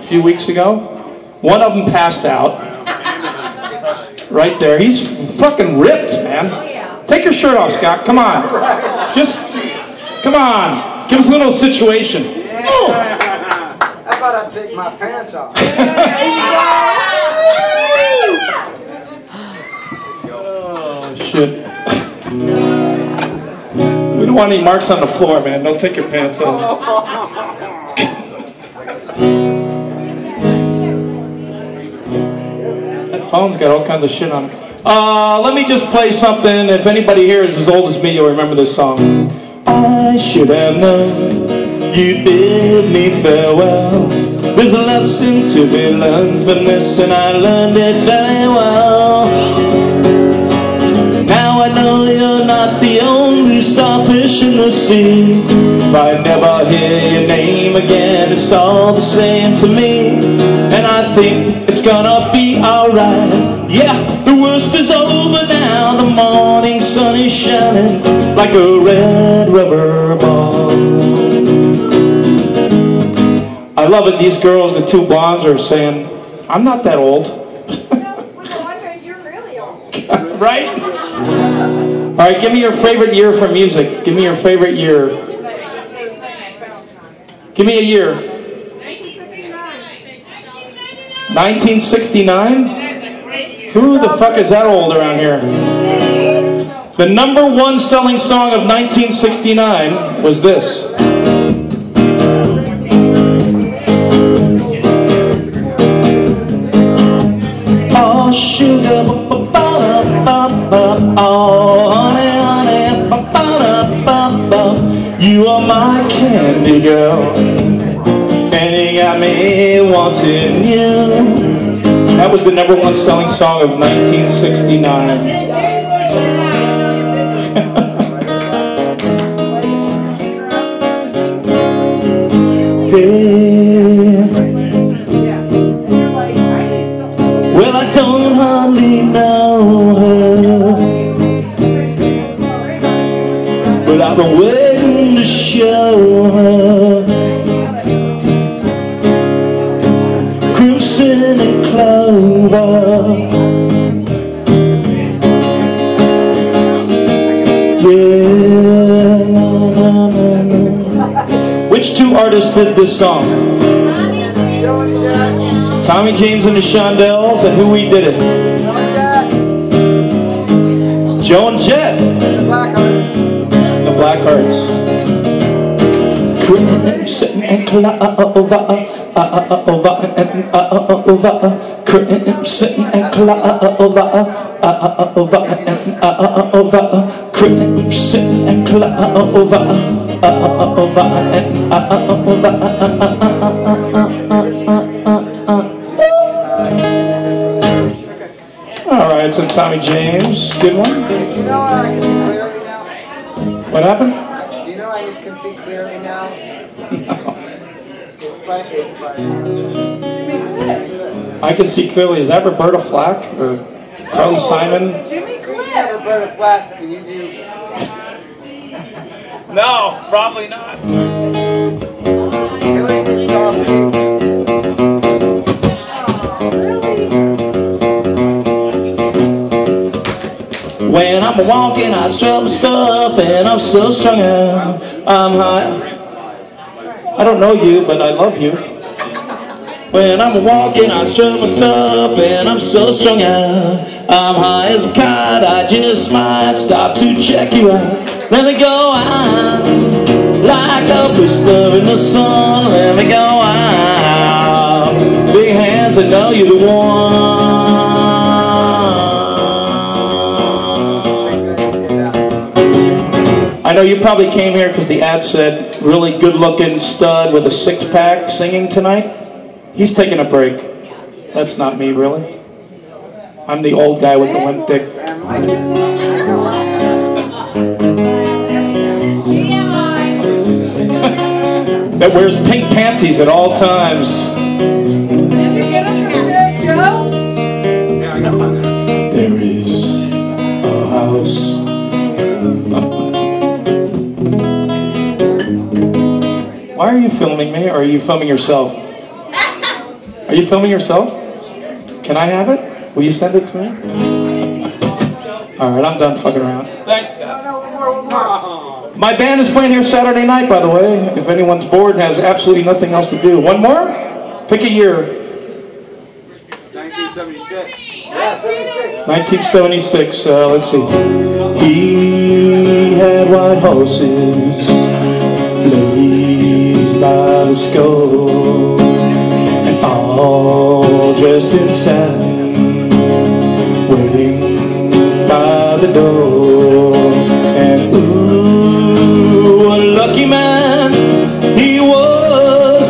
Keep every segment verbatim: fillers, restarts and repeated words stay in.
few weeks ago. One of them passed out. Right there. He's fucking ripped, man. Oh, yeah. Take your shirt off, Scott. Come on. Just, come on. Give us a little situation. Yeah. Oh. How about I take my pants off? Oh, shit. We don't want any marks on the floor, man. Don't take your pants off. That phone's got all kinds of shit on it. Uh, let me just play something. If anybody here is as old as me, you'll remember this song. I should have known you'd bid me farewell. There's a lesson to be learned from this, and I learned it very well. Now I know you're not the only starfish in the sea. If I never hear your name again, it's all the same to me. And I think it's gonna be alright. Yeah, the worst is over now. The morning sun is shining like a red rubber ball. I love it. These girls, the two blondes, are saying, I'm not that old. You're really old. Right? All right, give me your favorite year for music. Give me your favorite year. Give me a year. nineteen sixty-nine? Who the fuck is that old around here? The number one selling song of nineteen sixty-nine was this. Oh, sugar, oh, honey, honey, you are my candy girl, and you got me wanting you. That was the number one selling song of nineteen sixty-nine. Hey. Well, I don't hardly know her, but I've been waiting to show her. Crimson and clover, yeah. Which two artists did this song? Tommy James and the Shondells, and who we did it? Joan Jett. The Blackhearts. Crimson and clover, crimson and clover, crimson and clover. All right, some Tommy James. Good one. Do you know I can see clearly now? What happened? Do you know I can see clearly now? No. It's my face, but I can see clearly. Is that Roberta Flack or Carly Simon? Jimmy Cliff. Roberta Flack, can you do? No, probably not. Killing this song. When I'm walking, I strut my stuff, and I'm so strung out. I'm high. I don't know you, but I love you. When I'm walking, I strut my stuff, and I'm so strung out. I'm high as a kite, I just might stop to check you out. Let me go out, like a blister in the sun. Let me go out, big hands, I know you're the one. I know you probably came here because the ad said, really good-looking stud with a six-pack singing tonight. He's taking a break. That's not me, really. I'm the old guy with the limp dick. That wears pink panties at all times. There is a house. Why are you filming me, or are you filming yourself? Are you filming yourself? Can I have it? Will you send it to me? All right, I'm done fucking around. Thanks, guys. No, no, one more, one more. My band is playing here Saturday night, by the way. If anyone's bored and has absolutely nothing else to do. One more? Pick a year. nineteen seventy-six. Yeah, seventy-six. nineteen seventy-six, uh, let's see. He had white horses, blazed by the skull, and all dressed in satin, waiting by the door. And ooh, what a lucky man he was.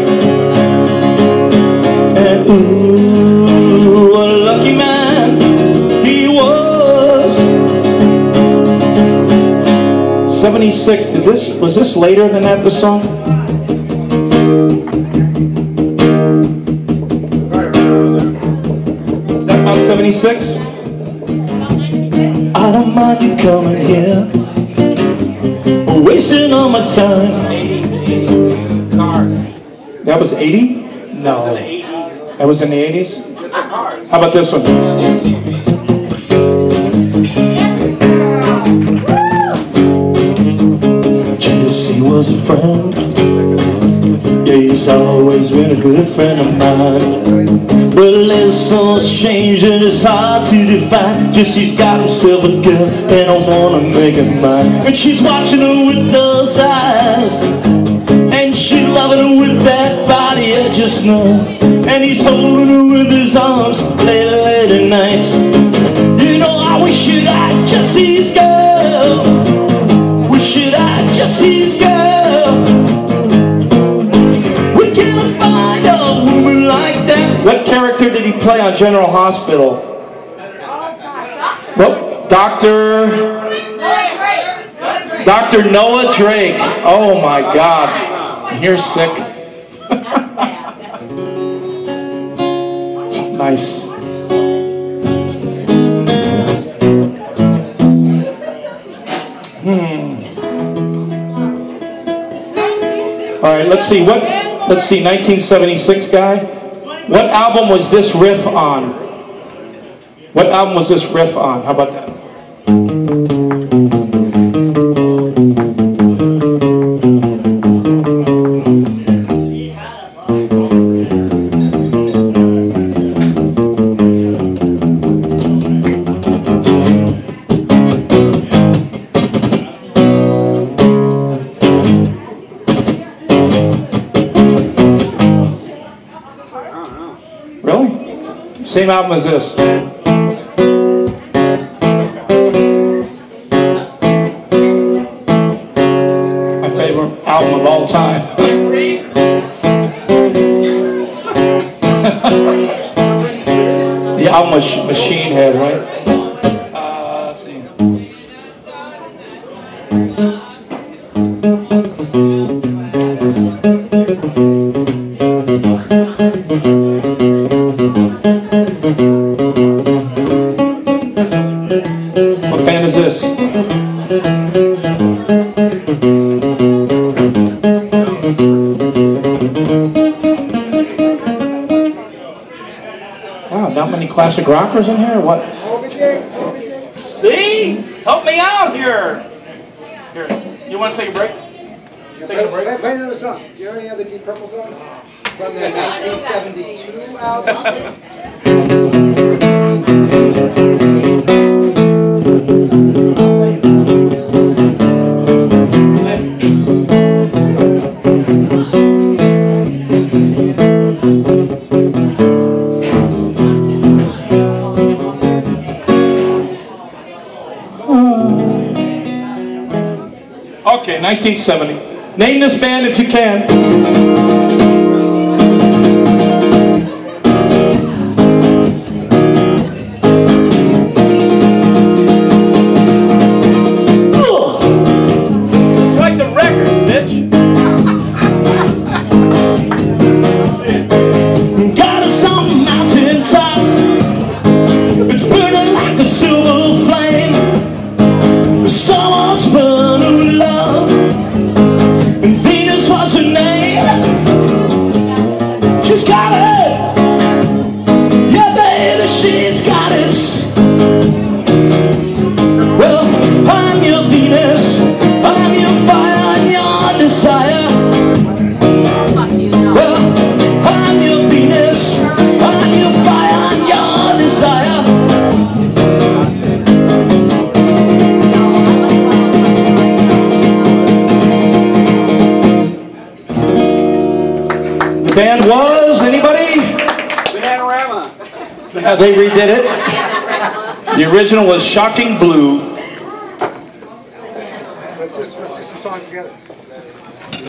And ooh, what a lucky man he was. seventy-six, did this, was this later than that, the song? Is that about seventy-six? I don't mind you coming here, wasting all my time. That was eighty? No. That was in the eighties? How about this one? Jesse was a friend. Yeah, he's always been a good friend of mine. Well, there's so strange and it's hard to define. Jesse's got himself a girl and I wanna make her mine. And she's watching her with those eyes, and she's loving her with that body, I just know. And he's holding her with his arms late, late at night. You know, I wish you'd had Jesse's girl. Wish you'd had Jesse's girl. We can't find a woman like that. What character did he play on General Hospital? Well, Doctor Doctor Noah Drake. Oh my God. You're sick. Nice. Hmm. All right, let's see. What? Let's see. nineteen seventy-six guy. What album was this riff on? What album was this riff on? How about that? Same album as this. My favorite album of all time. The album was Machine Head, right? Uh, let's see. What band is this? Wow, not many classic rockers in here? What? See? Help me out here. Here, you want to take a break? Take a break? Play another song. Do you know any other Deep Purple songs? From their nineteen seventy-two album? Okay, nineteen seventy. Name this band if you can. It's like the record, bitch. Got us on the mountain top. It's burning like a silver flame. Someone's burning love, and Venus was her name. band was, anybody? Bananarama. Uh, they redid it. The original was Shocking Blue.